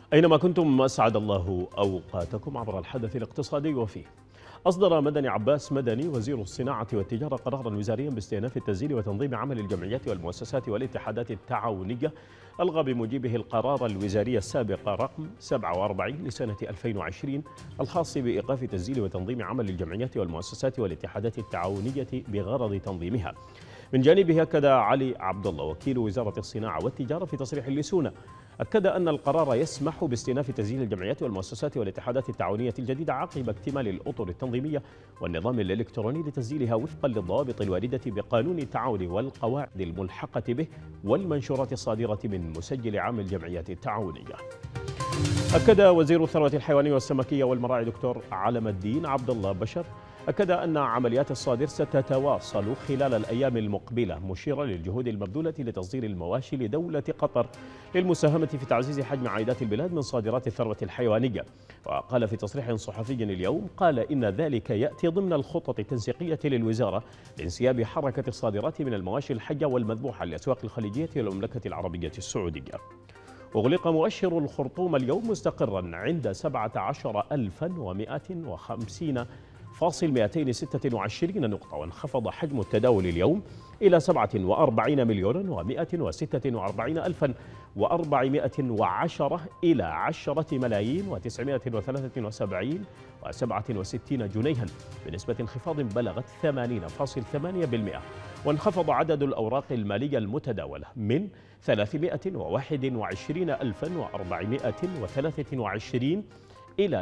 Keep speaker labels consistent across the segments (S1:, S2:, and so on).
S1: أينما كنتم أسعد الله أوقاتكم عبر الحدث الاقتصادي. وفيه أصدر مدني عباس مدني وزير الصناعة والتجارة قرارا وزاريا باستئناف التسجيل وتنظيم عمل الجمعيات والمؤسسات والاتحادات التعاونية، ألغى بموجبه القرار الوزاري السابق رقم 47 لسنة 2020 الخاص بإيقاف تسجيل وتنظيم عمل الجمعيات والمؤسسات والاتحادات التعاونية بغرض تنظيمها. من جانبه أكد علي عبد الله وكيل وزارة الصناعة والتجارة في تصريح لسونا أكد أن القرار يسمح باستئناف تسجيل الجمعيات والمؤسسات والاتحادات التعاونية الجديدة عقب اكتمال الأطر التنظيمية والنظام الإلكتروني لتسجيلها وفقا للضوابط الواردة بقانون التعاون والقواعد الملحقة به والمنشورات الصادرة من مسجل عام الجمعيات التعاونية. أكد وزير الثروة الحيوانية والسمكية والمراعي دكتور علم الدين عبد الله بشر أن عمليات الصادر ستتواصل خلال الأيام المقبلة، مشيرا للجهود المبذولة لتصدير المواشي لدولة قطر للمساهمة في تعزيز حجم عائدات البلاد من صادرات الثروة الحيوانية. وقال في تصريح صحفي اليوم إن ذلك يأتي ضمن الخطط التنسيقية للوزارة لانسياب حركة الصادرات من المواشي الحية والمذبوحة للأسواق الخليجية والمملكة العربية السعودية. أغلق مؤشر الخرطوم اليوم مستقرا عند 17,150.226 نقطة، وانخفض حجم التداول اليوم إلى 47,146,410 إلى 10,973,67 جنيها بنسبة انخفاض بلغت 80.8%. وانخفض عدد الأوراق المالية المتداولة من 321,423 إلى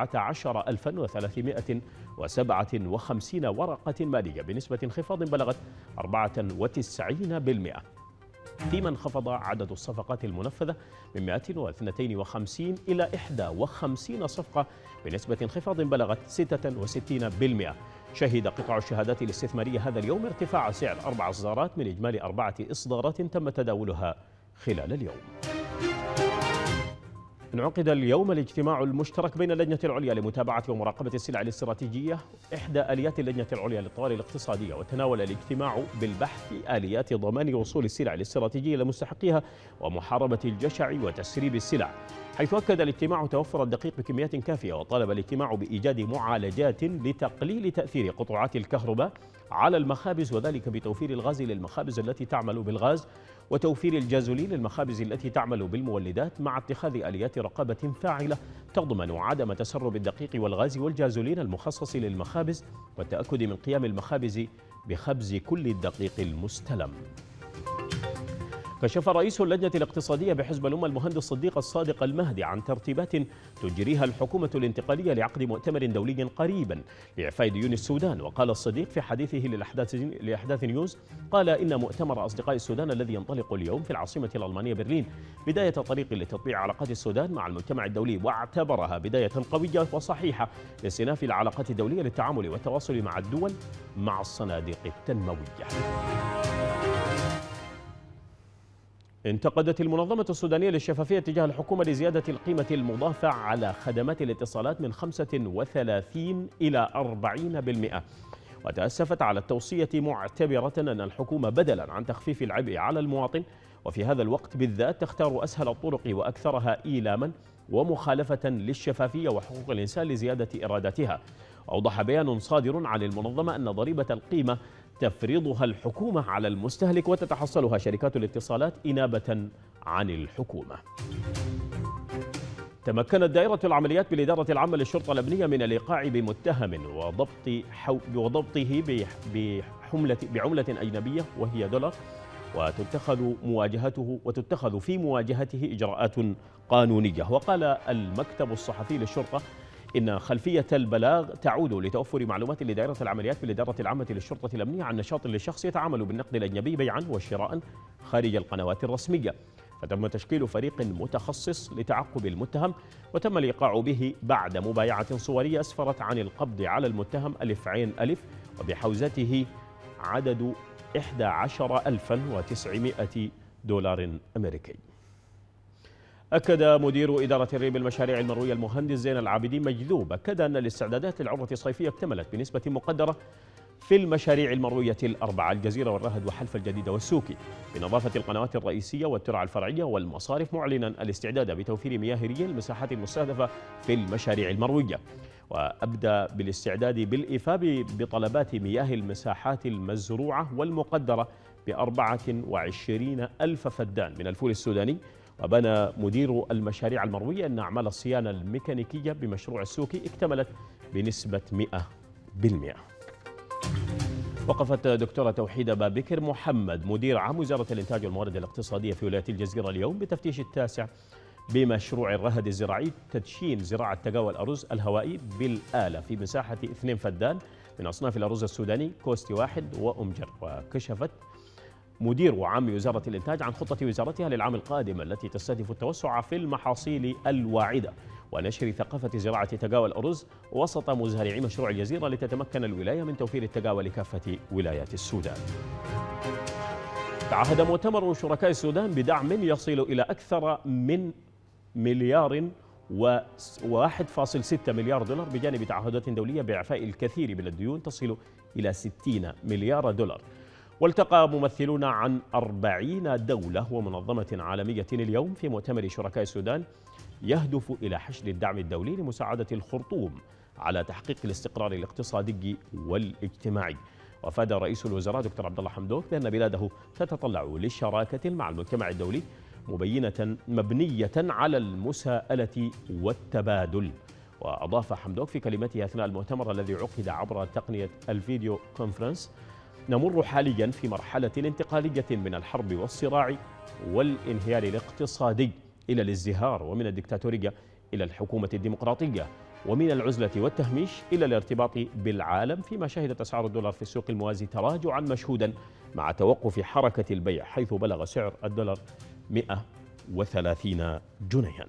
S1: 19,357 ورقة مالية بنسبة انخفاض بلغت 94%. فيما انخفض عدد الصفقات المنفذة من 252 إلى 51 صفقة بنسبة انخفاض بلغت 66%. شهد قطاع الشهادات الاستثمارية هذا اليوم ارتفاع سعر 4 إصدارات من إجمالي 4 إصدارات تم تداولها خلال اليوم. انعقد اليوم الاجتماع المشترك بين اللجنة العليا لمتابعة ومراقبة السلع الاستراتيجية إحدى آليات اللجنة العليا للطوارئ الاقتصادية، وتناول الاجتماع بالبحث آليات ضمان وصول السلع الاستراتيجية لمستحقيها ومحاربة الجشع وتسريب السلع، حيث أكد الاجتماع توفر الدقيق بكميات كافية. وطالب الاجتماع بإيجاد معالجات لتقليل تأثير قطوعات الكهرباء على المخابز، وذلك بتوفير الغاز للمخابز التي تعمل بالغاز وتوفير الجازولين للمخابز التي تعمل بالمولدات، مع اتخاذ آليات رقابة فاعلة تضمن عدم تسرب الدقيق والغاز والجازولين المخصص للمخابز، والتأكد من قيام المخابز بخبز كل الدقيق المستلم. كشف رئيس اللجنة الاقتصادية بحزب الأمة المهندس صديق الصادق المهدي عن ترتيبات تجريها الحكومة الانتقالية لعقد مؤتمر دولي قريبا لإعفاء ديون السودان. وقال الصديق في حديثه لأحداث نيوز إن مؤتمر أصدقاء السودان الذي ينطلق اليوم في العاصمة الألمانية برلين بداية طريق لتطبيع علاقات السودان مع المجتمع الدولي، واعتبرها بداية قوية وصحيحة لاستئناف العلاقات الدولية للتعامل والتواصل مع الدول مع الصناديق التنموية. انتقدت المنظمة السودانية للشفافية تجاه الحكومة لزيادة القيمة المضافة على خدمات الاتصالات من 35 إلى 40%، وتأسفت على التوصية معتبرة أن الحكومة بدلا عن تخفيف العبء على المواطن وفي هذا الوقت بالذات تختار أسهل الطرق وأكثرها إيلاما ومخالفة للشفافية وحقوق الإنسان لزيادة إيراداتها. أوضح بيان صادر عن المنظمة أن ضريبة القيمة تفرضها الحكومة على المستهلك وتتحصلها شركات الاتصالات إنابة عن الحكومة. تمكنت دائرة العمليات بالإدارة العامة للشرطة الأمنية من الإيقاع بمتهم وضبطه بعملة أجنبية وهي دولار، وتتخذ في مواجهته إجراءات قانونية. وقال المكتب الصحفي للشرطة إن خلفية البلاغ تعود لتوفر معلومات لدائرة العمليات بالإدارة العامة للشرطة الأمنية عن نشاط لشخص يتعامل بالنقد الأجنبي بيعا وشراء خارج القنوات الرسمية، فتم تشكيل فريق متخصص لتعقب المتهم، وتم الإيقاع به بعد مبايعة صورية أسفرت عن القبض على المتهم ألف عين ألف وبحوزته عدد 11,900 دولار أمريكي. أكد مدير إدارة الري المشاريع المروية المهندس زين العابدين مجذوب أن الاستعدادات للعروة الصيفية اكتملت بنسبة مقدرة في المشاريع المروية الأربعة: الجزيرة والرهد وحلف الجديدة والسوكي، بنظافة القنوات الرئيسية والترع الفرعية والمصارف، معلنا الاستعداد بتوفير مياه ري المساحات المستهدفة في المشاريع المروية. وأبدأ بالاستعداد بالإفاء بطلبات مياه المساحات المزروعة والمقدرة ب24 ألف فدان من الفول السوداني. وبنى مدير المشاريع المروية أن أعمال الصيانة الميكانيكية بمشروع السوكي اكتملت بنسبة 100%. وقفت دكتورة توحيدة بابكر محمد مدير عام وزارة الإنتاج والموارد الاقتصادية في ولاية الجزيرة اليوم بتفتيش التاسع بمشروع الرهد الزراعي تدشين زراعة تقاوى الأرز الهوائي بالآلة في مساحة 2 فدان من أصناف الأرز السوداني كوستي واحد وأمجر. وكشفت مدير عام وزارة الإنتاج عن خطة وزارتها للعام القادم التي تستهدف التوسع في المحاصيل الواعدة ونشر ثقافة زراعة تقاوى الأرز وسط مزارعي مشروع الجزيرة لتتمكن الولاية من توفير التقاوى لكافة ولايات السودان. تعهد مؤتمر شركاء السودان بدعم يصل إلى أكثر من مليار و1.6 مليار دولار بجانب تعهدات دولية بإعفاء الكثير من الديون تصل إلى 60 مليار دولار. والتقى ممثلون عن 40 دولة ومنظمة عالمية اليوم في مؤتمر شركاء السودان يهدف إلى حشد الدعم الدولي لمساعدة الخرطوم على تحقيق الاستقرار الاقتصادي والاجتماعي. وأفاد رئيس الوزراء دكتور عبد الله حمدوك بأن بلاده تتطلع للشراكة مع المجتمع الدولي مبنية على المساءلة والتبادل. وأضاف حمدوك في كلمته أثناء المؤتمر الذي عقد عبر تقنية الفيديو كونفرنس: نمر حاليا في مرحلة انتقالية من الحرب والصراع والانهيار الاقتصادي إلى الازدهار، ومن الدكتاتورية إلى الحكومة الديمقراطية، ومن العزلة والتهميش إلى الارتباط بالعالم، فيما شهدت أسعار الدولار في السوق الموازي تراجعا مشهودا مع توقف حركة البيع حيث بلغ سعر الدولار 130 جنيها.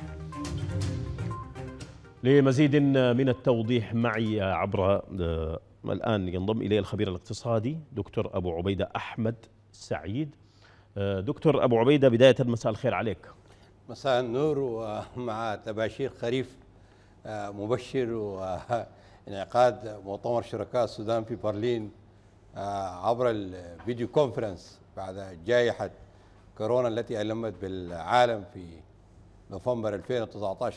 S1: لمزيد من التوضيح معي عبر الآن ينضم إلي الخبير الاقتصادي دكتور أبو عبيدة أحمد سعيد. دكتور أبو عبيدة، بداية مساء الخير عليك.
S2: مساء النور، ومع تباشير خريف مبشر وانعقاد مؤتمر شركاء السودان في برلين عبر الفيديو كونفرنس بعد جائحة كورونا التي ألمت بالعالم في نوفمبر 2019.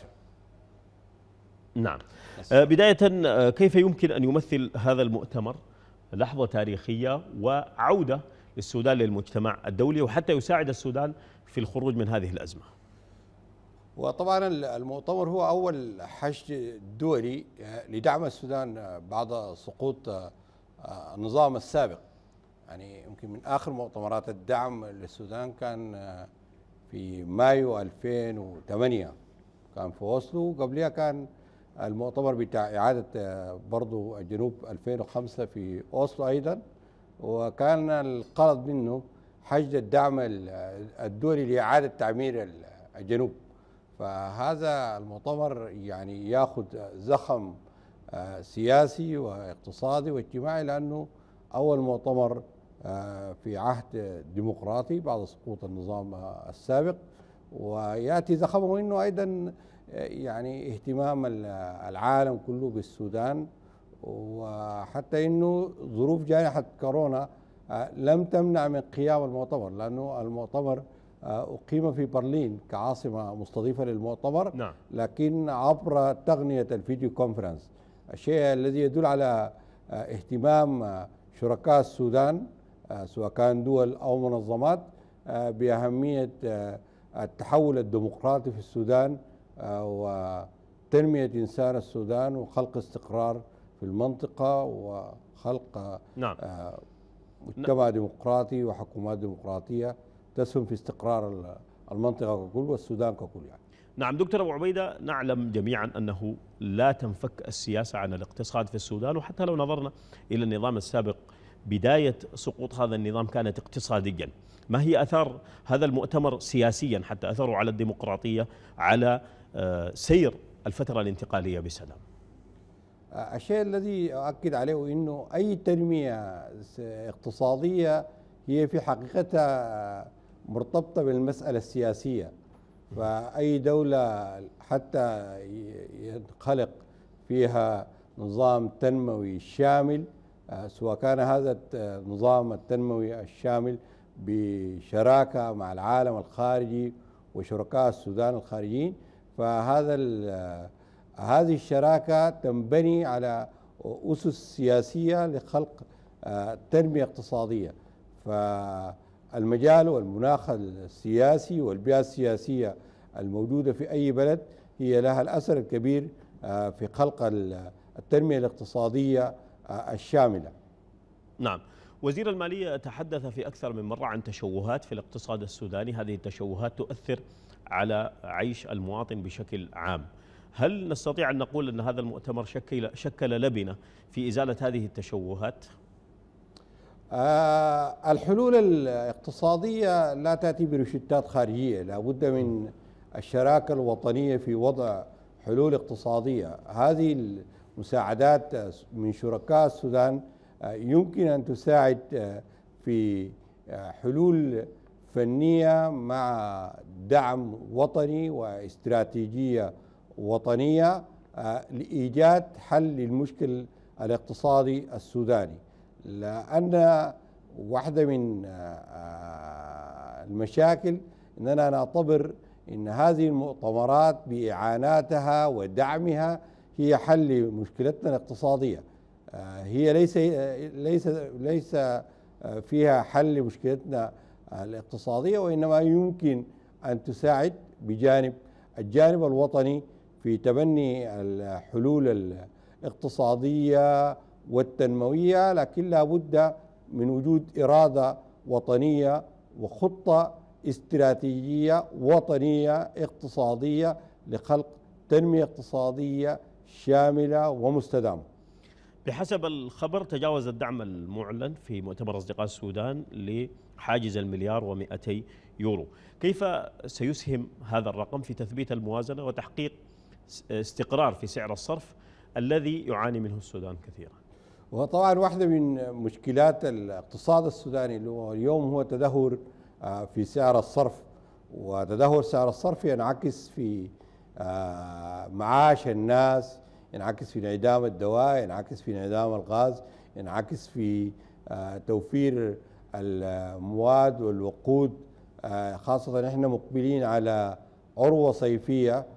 S1: نعم. بداية، كيف يمكن أن يمثل هذا المؤتمر لحظة تاريخية وعودة للسودان للمجتمع الدولي وحتى يساعد السودان في الخروج من هذه الأزمة؟
S2: وطبعا المؤتمر هو أول حشد دولي لدعم السودان بعد سقوط النظام السابق. يعني يمكن من آخر مؤتمرات الدعم للسودان كان في مايو 2008 كان في أوسلو، وقبلها كان المؤتمر بتاع إعادة برضو الجنوب 2005 في أوسلو أيضا، وكان الغرض منه حشد الدعم الدولي لإعادة تعمير الجنوب. فهذا المؤتمر يعني ياخذ زخم سياسي واقتصادي واجتماعي، لأنه أول مؤتمر في عهد ديمقراطي بعد سقوط النظام السابق، ويأتي زخمه أنه أيضا يعني اهتمام العالم كله بالسودان، وحتى أنه ظروف جائحة كورونا لم تمنع من قيام المؤتمر، لأنه المؤتمر أقيم في برلين كعاصمة مستضيفة للمؤتمر.
S1: نعم.
S2: لكن عبر تقنية الفيديو كونفرنس، الشيء الذي يدل على اهتمام شركاء السودان سواء كان دول أو منظمات بأهمية التحول الديمقراطي في السودان وتنمية إنسان السودان وخلق استقرار في المنطقة وخلق
S1: نعم.
S2: مجتمع ديمقراطي وحكومات ديمقراطية تسهم في استقرار المنطقة ككل والسودان ككل. يعني
S1: نعم دكتور أبو عبيدة، نعلم جميعا أنه لا تنفك السياسة عن الاقتصاد في السودان، وحتى لو نظرنا إلى النظام السابق بداية سقوط هذا النظام كانت اقتصاديا. ما هي أثار هذا المؤتمر سياسيا، حتى أثره على الديمقراطية، على سير الفترة الانتقالية بسلام؟
S2: الشيء الذي أؤكد عليه أنه أي تنمية اقتصادية هي في حقيقتها مرتبطة بالمسألة السياسية. فأي دولة حتى ينخلق فيها نظام تنموي شامل سواء كان هذا النظام التنموي الشامل بشراكة مع العالم الخارجي وشركاء السودان الخارجيين، هذه الشراكة تنبني على أسس سياسية لخلق تنمية اقتصادية. فالمجال والمناخ السياسي والبيئة السياسية الموجودة في أي بلد هي لها الأثر الكبير في خلق التنمية الاقتصادية الشاملة.
S1: نعم. وزير المالية تحدث في أكثر من مرة عن تشوهات في الاقتصاد السوداني، هذه التشوهات تؤثر على عيش المواطن بشكل عام. هل نستطيع أن نقول أن هذا المؤتمر شكل لبنة في إزالة هذه التشوهات؟
S2: الحلول الاقتصادية لا تأتي بروشتات خارجية، لا بد من الشراكة الوطنية في وضع حلول اقتصادية. هذه المساعدات من شركاء السودان يمكن أن تساعد في حلول فنية مع دعم وطني واستراتيجية وطنية لإيجاد حل للمشكل الاقتصادي السوداني. لأن واحدة من المشاكل أننا نعتبر أن هذه المؤتمرات بإعاناتها ودعمها هي حل لمشكلتنا الاقتصادية، هي ليس فيها حل لمشكلتنا الاقتصادية، وإنما يمكن أن تساعد بجانب الجانب الوطني في تبني الحلول الاقتصادية والتنموية، لكن لا بد من وجود إرادة وطنية وخطة استراتيجية وطنية اقتصادية لخلق تنمية اقتصادية شاملة ومستدامة.
S1: بحسب الخبر تجاوز الدعم المعلن في مؤتمر أصدقاء السودان لحاجز $1,200,000,000. كيف سيسهم هذا الرقم في تثبيت الموازنة وتحقيق استقرار في سعر الصرف الذي يعاني منه السودان كثيرا؟
S2: وطبعا واحدة من مشكلات الاقتصاد السوداني اللي هو اليوم هو تدهور في سعر الصرف، وتدهور سعر الصرف ينعكس في معاش الناس، ينعكس في انعدام الدواء، ينعكس في انعدام الغاز، ينعكس في توفير المواد والوقود، خاصة نحن مقبلين على عروة صيفية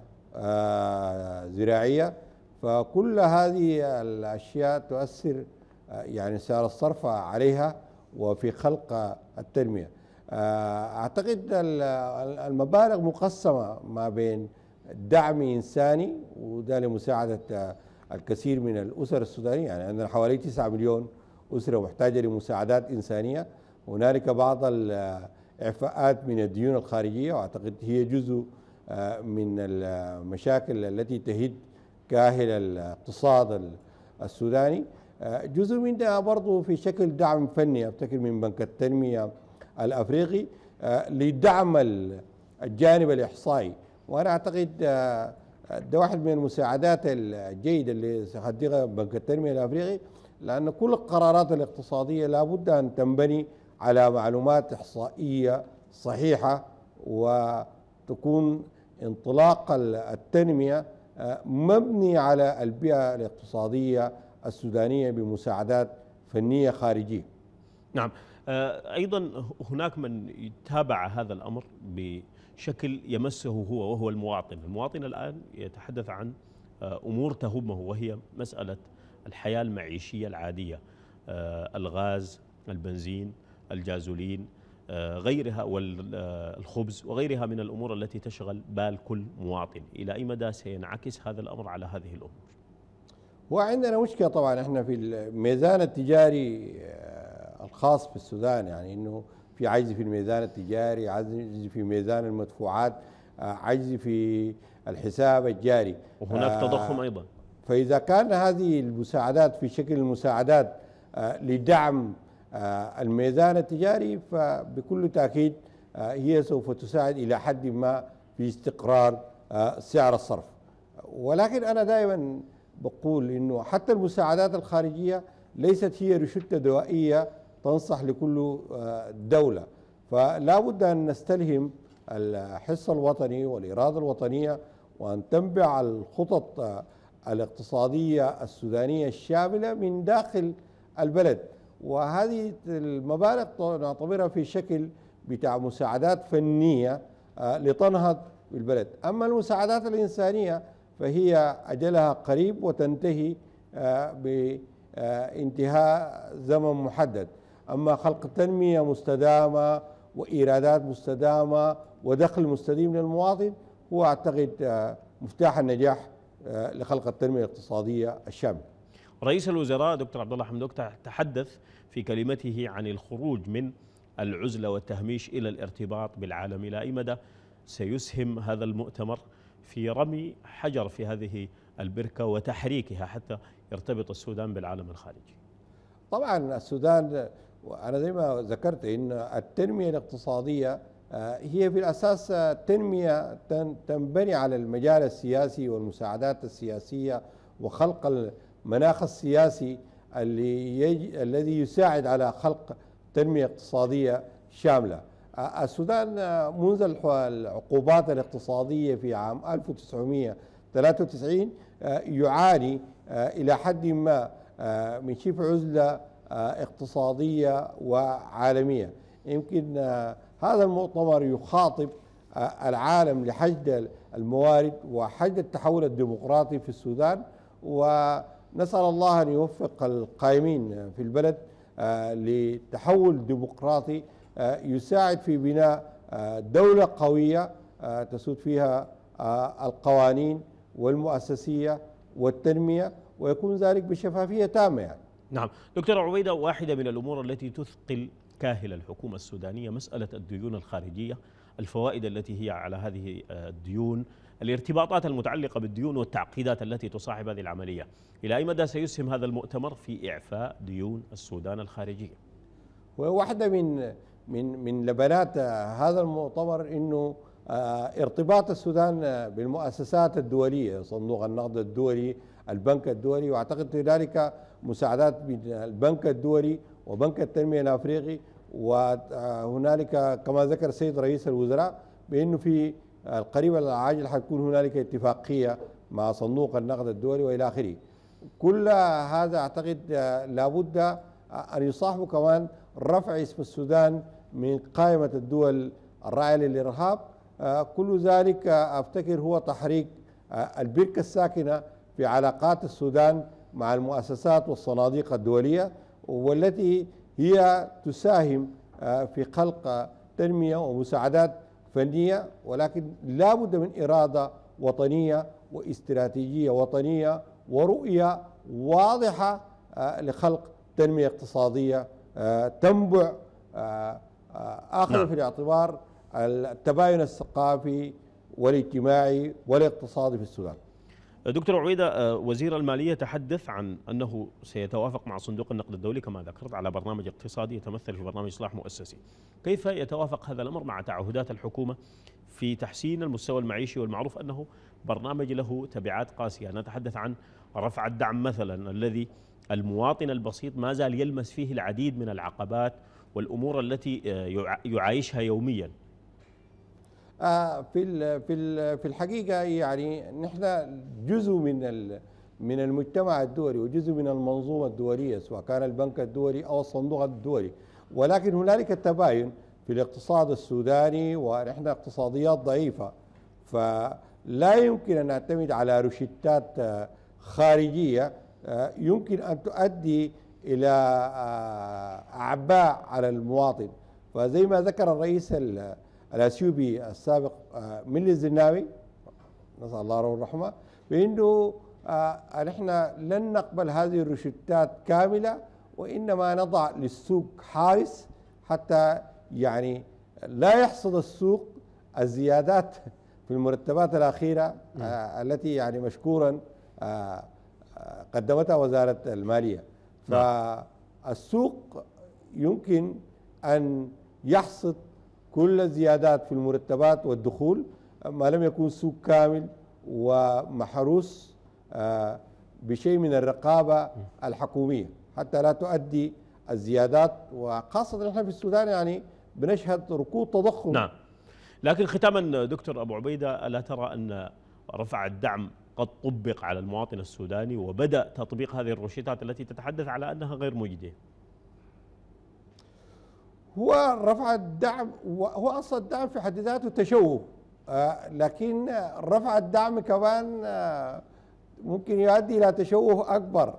S2: زراعية. فكل هذه الأشياء تؤثر يعني سعر الصرف عليها وفي خلق التنمية. أعتقد المبالغ مقسمة ما بين دعم إنساني وده لمساعدة الكثير من الأسر السودانية، يعني عندنا حوالي 9 مليون أسرة محتاجة لمساعدات إنسانية. هنالك بعض الإعفاءات من الديون الخارجية، وأعتقد هي جزء من المشاكل التي تهد كاهل الاقتصاد السوداني. جزء منها برضو في شكل دعم فني، أفتكر من بنك التنمية الأفريقي لدعم الجانب الإحصائي. وأنا أعتقد ده واحد من المساعدات الجيدة اللي سيقدمها بنك التنمية الأفريقي، لأن كل القرارات الاقتصادية لابد أن تنبني على معلومات إحصائية صحيحة، وتكون انطلاق التنمية مبني على البيئة الاقتصادية السودانية بمساعدات فنية خارجية.
S1: نعم. أيضا هناك من يتابع هذا الأمر بشكل يمسه هو وهو المواطن الآن يتحدث عن أمور تهمه، وهي مسألة الحياة المعيشية العادية، الغاز، البنزين، الجازولين، غيرها، والخبز وغيرها من الأمور التي تشغل بال كل مواطن. إلى أي مدى سينعكس هذا الأمر على هذه الأمور؟
S2: وعندنا مشكلة طبعا احنا في الميزان التجاري الخاص في السودان، يعني انه في عجز في الميزان التجاري، عجز في ميزان المدفوعات، عجز في الحساب الجاري،
S1: وهناك تضخم أيضا.
S2: فإذا كان هذه المساعدات في شكل المساعدات لدعم الميزان التجاري، فبكل تأكيد هي سوف تساعد إلى حد ما في استقرار سعر الصرف. ولكن أنا دائما بقول إنه حتى المساعدات الخارجية ليست هي روشتة دوائية تنصح لكل دولة، فلا بد أن نستلهم الحس الوطني والإرادة الوطنية، وأن تنبع الخطط الاقتصادية السودانية الشاملة من داخل البلد، وهذه المبالغ نعتبرها في شكل بتاع مساعدات فنية لتنهض بالبلد. أما المساعدات الإنسانية فهي أجلها قريب وتنتهي بانتهاء زمن محدد. أما خلق تنمية مستدامة وإيرادات مستدامة ودخل مستديم للمواطن هو أعتقد مفتاح النجاح لخلق التنمية الاقتصادية الشاملة.
S1: رئيس الوزراء دكتور عبد الله حمدوك تحدث في كلمته عن الخروج من العزلة والتهميش إلى الارتباط بالعالم. إلى أي مدى سيسهم هذا المؤتمر في رمي حجر في هذه البركة وتحريكها حتى يرتبط السودان بالعالم الخارجي؟
S2: طبعا السودان، وأنا زي ما ذكرت إن التنمية الاقتصادية هي في الأساس تنمية تنبني على المجال السياسي والمساعدات السياسية وخلق المناخ السياسي الذي يساعد على خلق تنمية اقتصادية شاملة. السودان منذ العقوبات الاقتصادية في عام 1993 يعاني إلى حد ما من شبه عزلة اقتصادية وعالمية. يمكن هذا المؤتمر يخاطب العالم لحشد الموارد وحشد التحول الديمقراطي في السودان، ونسأل الله أن يوفق القائمين في البلد لتحول ديمقراطي يساعد في بناء دولة قوية تسود فيها القوانين والمؤسسية والتنمية، ويكون ذلك بشفافية تامة يعني.
S1: نعم دكتور عبيدة، واحدة من الأمور التي تثقل كاهل الحكومة السودانية مسألة الديون الخارجية، الفوائد التي هي على هذه الديون، الارتباطات المتعلقة بالديون والتعقيدات التي تصاحب هذه العملية. إلى أي مدى سيسهم هذا المؤتمر في إعفاء ديون السودان الخارجية؟
S2: وواحدة من لبنات هذا المؤتمر إنه ارتباط السودان بالمؤسسات الدولية، صندوق النقد الدولي، البنك الدولي، واعتقد ذلك مساعدات من البنك الدولي وبنك التنمية الافريقي. وهنالك كما ذكر السيد رئيس الوزراء بانه في القريب العاجل حتكون هنالك اتفاقية مع صندوق النقد الدولي والى اخره. كل هذا اعتقد لابد ان يصاحبه كمان رفع اسم السودان من قائمة الدول الراعية للارهاب. كل ذلك افتكر هو تحريك البركة الساكنة في علاقات السودان مع المؤسسات والصناديق الدولية، والتي هي تساهم في خلق تنمية ومساعدات فنية، ولكن لا بد من إرادة وطنية واستراتيجية وطنية ورؤية واضحة لخلق تنمية اقتصادية تنبع آخذ في الاعتبار التباين الثقافي والاجتماعي والاقتصادي في السودان.
S1: دكتور عبيدة، وزير المالية تحدث عن أنه سيتوافق مع صندوق النقد الدولي كما ذكرت على برنامج اقتصادي يتمثل في برنامج إصلاح مؤسسي. كيف يتوافق هذا الأمر مع تعهدات الحكومة في تحسين المستوى المعيشي؟ والمعروف أنه برنامج له تبعات قاسية. نتحدث عن رفع الدعم مثلا الذي المواطن البسيط ما زال يلمس فيه العديد من العقبات والأمور التي يعايشها يوميا.
S2: في الحقيقة يعني نحن جزء من المجتمع الدولي وجزء من المنظومة الدولية، سواء كان البنك الدولي أو الصندوق الدولي، ولكن هنالك تباين في الاقتصاد السوداني ونحن اقتصاديات ضعيفة، فلا يمكن أن نعتمد على روشتات خارجية يمكن أن تؤدي إلى أعباء على المواطن. فزي ما ذكر الرئيس الأثيوبي السابق ميلي الزناوي نسأل الله له الرحمة بأنه نحن لن نقبل هذه الروشتات كاملة، وإنما نضع للسوق حارس حتى يعني لا يحصد السوق الزيادات في المرتبات الأخيرة التي يعني مشكورا قدمتها وزارة المالية. فالسوق يمكن أن يحصد كل الزيادات في المرتبات والدخول ما لم يكون سوق كامل ومحروس بشيء من الرقابة الحكومية حتى لا تؤدي الزيادات، وخاصة نحن في السودان يعني بنشهد ركود تضخم.
S1: نعم، لكن ختاما دكتور أبو عبيدة، ألا ترى أن رفع الدعم قد طبق على المواطن السوداني وبدأ تطبيق هذه الروشتات التي تتحدث على أنها غير مجدية؟
S2: هو رفع الدعم، هو أصلا الدعم في حد ذاته تشوه، لكن رفع الدعم كمان ممكن يؤدي إلى تشوه أكبر.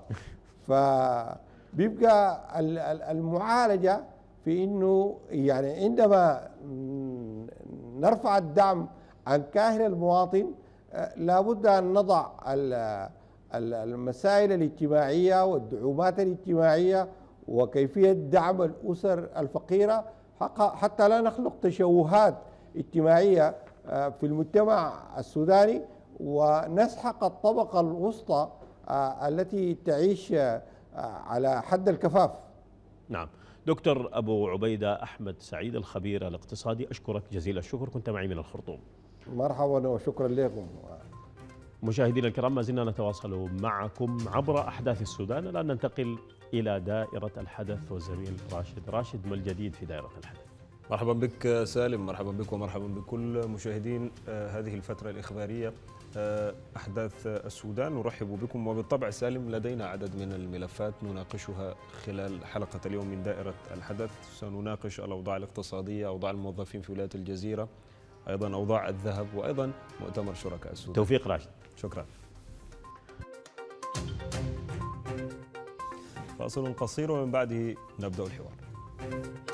S2: فبيبقى المعالجة في إنه يعني عندما نرفع الدعم عن كاهل المواطن لابد أن نضع المسائل الاجتماعية والدعومات الاجتماعية وكيفية دعم الأسر الفقيرة حتى لا نخلق تشوهات اجتماعية في المجتمع السوداني ونسحق الطبقة الوسطى التي تعيش على حد الكفاف.
S1: نعم. دكتور أبو عبيدة أحمد سعيد الخبير الاقتصادي، أشكرك جزيل الشكر، كنت معي من الخرطوم.
S2: مرحبا وشكرا لكم.
S1: مشاهدينا الكرام، ما زلنا نتواصل معكم عبر أحداث السودان. الآن ننتقل إلى دائرة الحدث والزميل راشد، ما الجديد في دائرة الحدث؟
S3: مرحبا بك سالم، مرحبا بك ومرحبا بكل مشاهدين هذه الفترة الإخبارية أحداث السودان. نرحب بكم، وبالطبع سالم لدينا عدد من الملفات نناقشها خلال حلقة اليوم من دائرة الحدث. سنناقش الأوضاع الاقتصادية، أوضاع الموظفين في ولاية الجزيرة، أيضا أوضاع الذهب، وأيضا مؤتمر شركاء السودان.
S1: توفيق راشد.
S3: شكرا. فاصل قصير ومن بعده نبدأ الحوار.